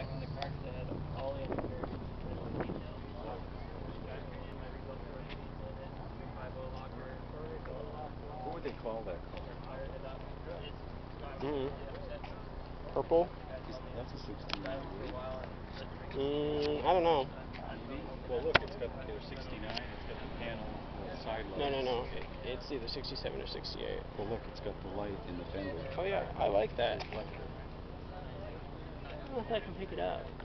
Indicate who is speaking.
Speaker 1: back in the car because I had all the other details.
Speaker 2: What would they call that car?
Speaker 3: Purple?
Speaker 2: That's a 69.
Speaker 3: I don't know.
Speaker 2: Well, look, it's got the 69. It's got the panel, the side lights.
Speaker 3: No. It's either 67 or 68.
Speaker 2: Well, look, it's got the light in the fender.
Speaker 3: Oh yeah, I like that.
Speaker 1: I don't know if I can pick it up.